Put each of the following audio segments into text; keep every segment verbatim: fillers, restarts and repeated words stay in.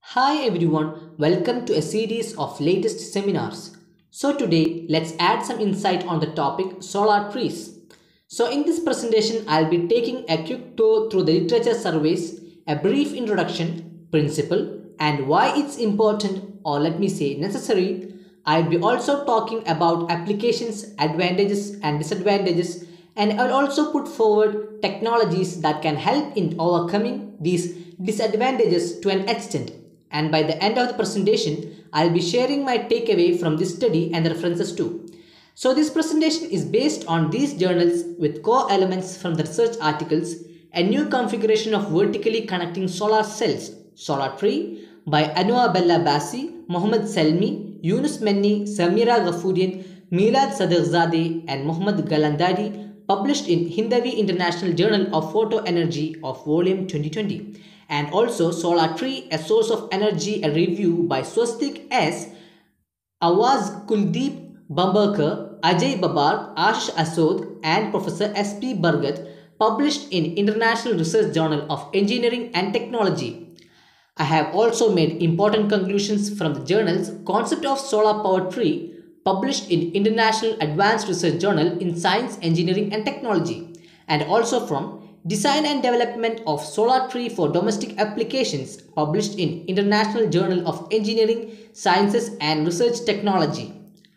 Hi everyone, welcome to a series of latest seminars. So today let's add some insight on the topic solar trees. So in this presentation I'll be taking a quick tour through the literature surveys, a brief introduction, principle and why it's important, or let me say necessary. I'll be also talking about applications, advantages and disadvantages, and I'll also put forward technologies that can help in overcoming these disadvantages to an extent. And by the end of the presentation, I'll be sharing my takeaway from this study and the references too. So this presentation is based on these journals with core elements from the research articles, a new configuration of vertically connecting solar cells, Solar Tree, by Anwar Bella Bassi, Mohammad Selmi, Yunus Menni, Samira Ghafourian, Milad Sadiqzadeh and Mohammad Galandari, published in Hindawi International Journal of Photo Energy of Volume twenty twenty. And also Solar Tree, a Source of Energy, a review by Swastik S, Awaz Kuldeep Bambarkar, Ajay Babar, Ashish Asod and Professor S P Bargat, published in International Research Journal of Engineering and Technology. I have also made important conclusions from the journals Concept of Solar Power Tree, published in International Advanced Research Journal in Science, Engineering and Technology, and also from Design and Development of Solar Tree for Domestic Applications, published in International Journal of Engineering, Sciences and Research Technology.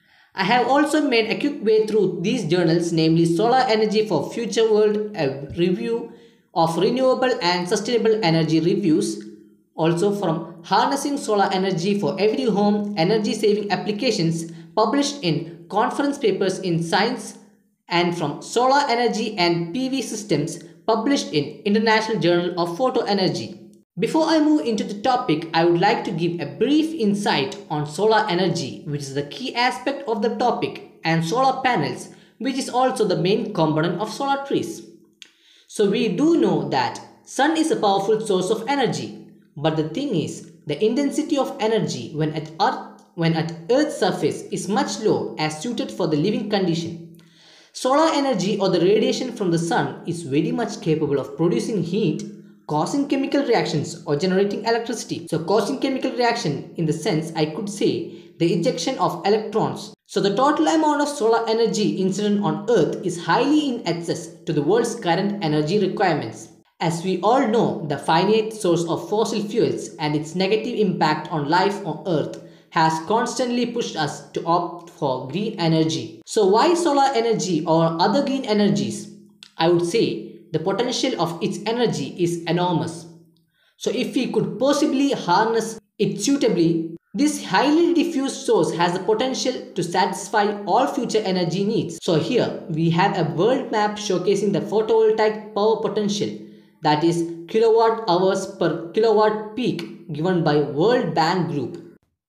I have also made a quick way through these journals, namely Solar Energy for Future World, a review of renewable and sustainable energy reviews, also from Harnessing Solar Energy for Every Home, Energy Saving Applications, published in conference papers in Science, and from Solar Energy and P V Systems, published in International Journal of Photo Energy. Before I move into the topic, I would like to give a brief insight on solar energy, which is the key aspect of the topic, and solar panels, which is also the main component of solar trees. So we do know that sun is a powerful source of energy, but the thing is, the intensity of energy when at earth when at earth's surface is much low as suited for the living condition. Solar energy or the radiation from the sun is very much capable of producing heat, causing chemical reactions or generating electricity. So causing chemical reaction in the sense I could say the ejection of electrons. So the total amount of solar energy incident on earth is highly in excess to the world's current energy requirements. As we all know, the finite source of fossil fuels and its negative impact on life on earth has constantly pushed us to opt for green energy. So why solar energy or other green energies? I would say the potential of its energy is enormous. So if we could possibly harness it suitably, this highly diffuse source has the potential to satisfy all future energy needs. So here we have a world map showcasing the photovoltaic power potential, that is kilowatt hours per kilowatt peak, given by World Bank Group.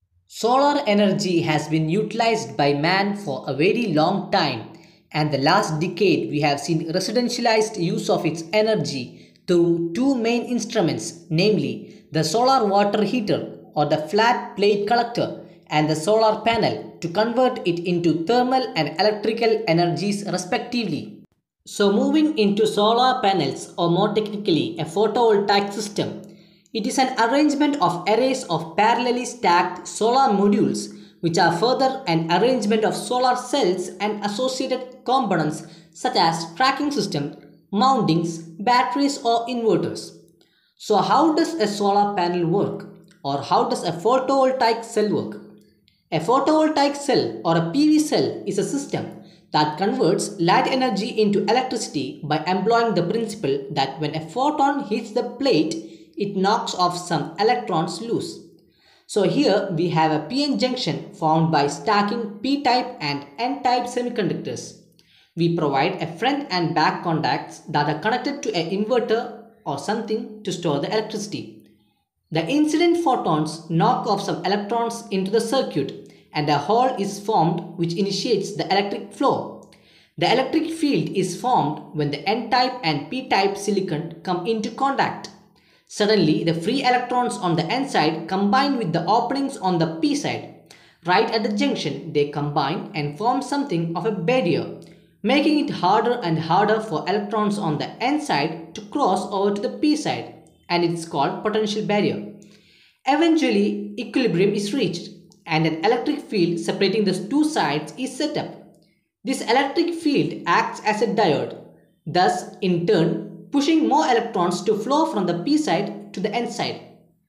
Solar energy has been utilized by man for a very long time, and the last decade we have seen residentialized use of its energy through two main instruments, namely the solar water heater or the flat plate collector and the solar panel, to convert it into thermal and electrical energies respectively. So moving into solar panels, or more technically a photovoltaic system, it is an arrangement of arrays of parallelly stacked solar modules, which are further an arrangement of solar cells and associated components such as tracking system, mountings, batteries or inverters. So how does a solar panel work, or how does a photovoltaic cell work? A photovoltaic cell or a P V cell is a system that converts light energy into electricity by employing the principle that when a photon hits the plate, it knocks off some electrons loose. So here we have a P N junction formed by stacking P-type and N-type semiconductors. We provide a front and back contacts that are connected to an inverter or something to store the electricity. The incident photons knock off some electrons into the circuit and a hole is formed which initiates the electric flow. The electric field is formed when the N-type and P-type silicon come into contact. Suddenly, the free electrons on the N side combine with the openings on the P side. Right at the junction, they combine and form something of a barrier, making it harder and harder for electrons on the N side to cross over to the P side, and it's called potential barrier. Eventually, equilibrium is reached and an electric field separating the two sides is set up. This electric field acts as a diode, thus in turn pushing more electrons to flow from the p side to the n side.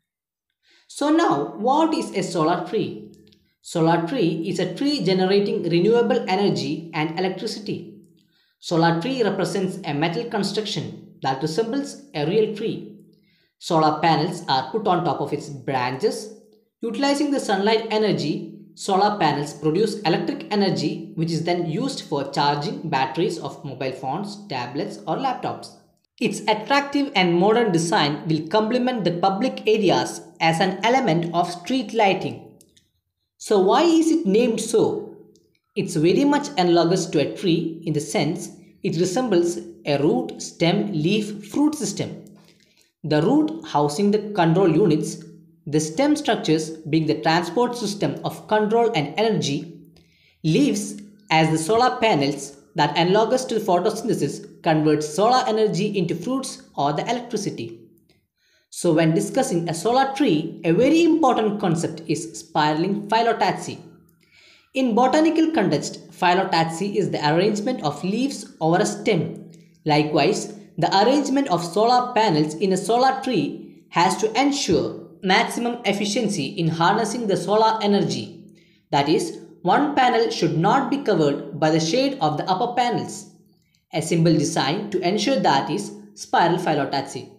So now, what is a solar tree? Solar tree is a tree generating renewable energy and electricity. Solar tree represents a metal construction that resembles a real tree. Solar panels are put on top of its branches. Utilizing the sunlight energy, solar panels produce electric energy which is then used for charging batteries of mobile phones, tablets or laptops. Its attractive and modern design will complement the public areas as an element of street lighting. So why is it named so? It's very much analogous to a tree in the sense it resembles a root, stem, leaf, fruit system. The root housing the control units, the stem structures being the transport system of control and energy, leaves as the solar panels that analogous to photosynthesis convert solar energy into fruits or the electricity. So when discussing a solar tree, a very important concept is spiraling phyllotaxy. In botanical context, phyllotaxy is the arrangement of leaves over a stem. Likewise, the arrangement of solar panels in a solar tree has to ensure maximum efficiency in harnessing the solar energy. That is, one panel should not be covered by the shade of the upper panels. A simple design to ensure that is spiral phyllotaxy.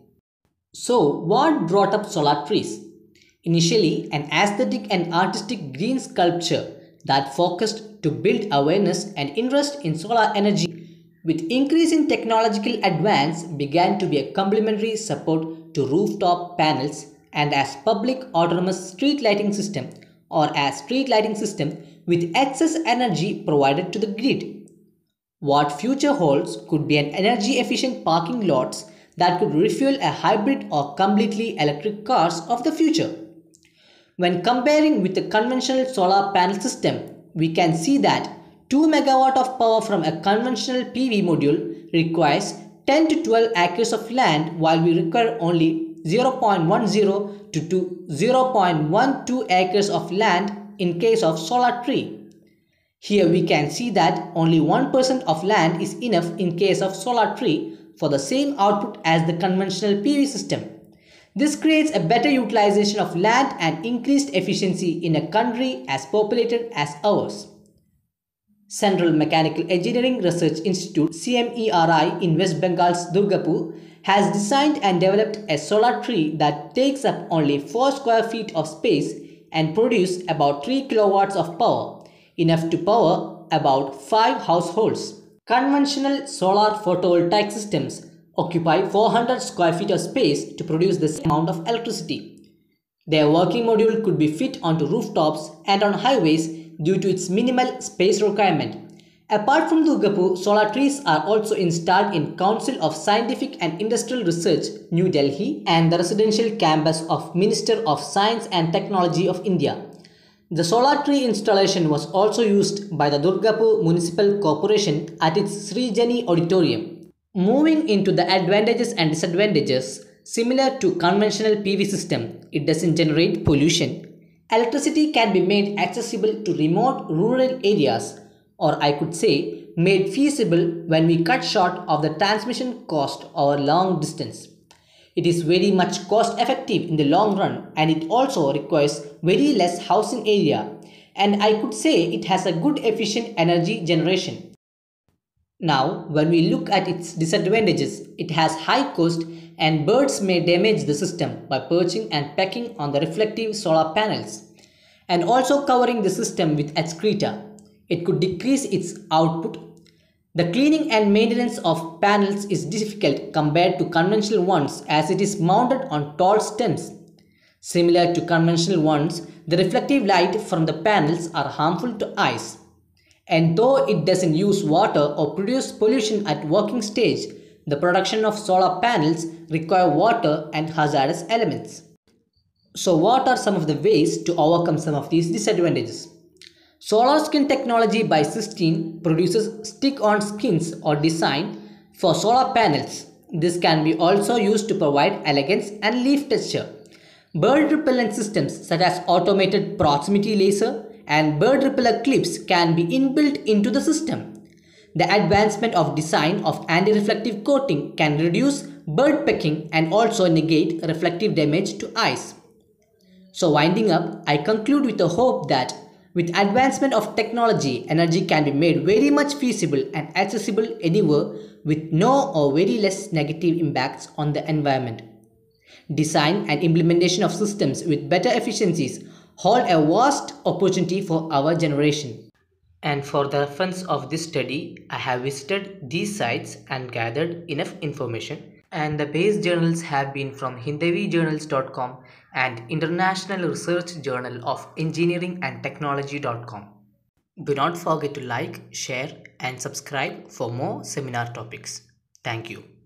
So, what brought up solar trees? Initially, an aesthetic and artistic green sculpture that focused to build awareness and interest in solar energy. With increasing technological advance began to be a complementary support to rooftop panels and as public autonomous street lighting system or as street lighting system with excess energy provided to the grid. What future holds could be an energy efficient parking lots that could refuel a hybrid or completely electric cars of the future. When comparing with the conventional solar panel system, we can see that two megawatt of power from a conventional P V module requires ten to twelve acres of land while we require only zero point one zero to zero point one two acres of land in case of solar tree. Here we can see that only one percent of land is enough in case of solar tree for the same output as the conventional P V system. This creates a better utilization of land and increased efficiency in a country as populated as ours. Central Mechanical Engineering Research Institute C M E R I in West Bengal's Durgapur has designed and developed a solar tree that takes up only four square feet of space and produces about three kilowatts of power, enough to power about five households. Conventional solar photovoltaic systems occupy four hundred square feet of space to produce the same amount of electricity. Their working module could be fit onto rooftops and on highways due to its minimal space requirement. Apart from Durgapur, solar trees are also installed in Council of Scientific and Industrial Research, New Delhi, and the residential campus of Minister of Science and Technology of India. The solar tree installation was also used by the Durgapur Municipal Corporation at its Srijani Auditorium. Moving into the advantages and disadvantages, similar to conventional P V system, it doesn't generate pollution. Electricity can be made accessible to remote rural areas, or I could say made feasible when we cut short of the transmission cost over long distance. It is very much cost effective in the long run and it also requires very less housing area, and I could say it has a good efficient energy generation. Now when we look at its disadvantages, it has high cost and birds may damage the system by perching and pecking on the reflective solar panels and also covering the system with excreta. It could decrease its output. The cleaning and maintenance of panels is difficult compared to conventional ones as it is mounted on tall stems. Similar to conventional ones, the reflective light from the panels are harmful to eyes. And though it doesn't use water or produce pollution at working stage, the production of solar panels require water and hazardous elements. So what are some of the ways to overcome some of these disadvantages? Solar skin technology by Sistine produces stick-on skins or design for solar panels. This can be also used to provide elegance and leaf texture. Bird repellent systems such as automated proximity laser and bird repeller clips can be inbuilt into the system. The advancement of design of anti-reflective coating can reduce bird pecking and also negate reflective damage to eyes. So winding up, I conclude with the hope that with advancement of technology, energy can be made very much feasible and accessible anywhere with no or very less negative impacts on the environment. Design and implementation of systems with better efficiencies hold a vast opportunity for our generation. And for the reference of this study, I have visited these sites and gathered enough information. And the base journals have been from hindavi journals dot com and International Research Journal of Engineering and Technology dot com. Do not forget to like, share, and subscribe for more seminar topics. Thank you.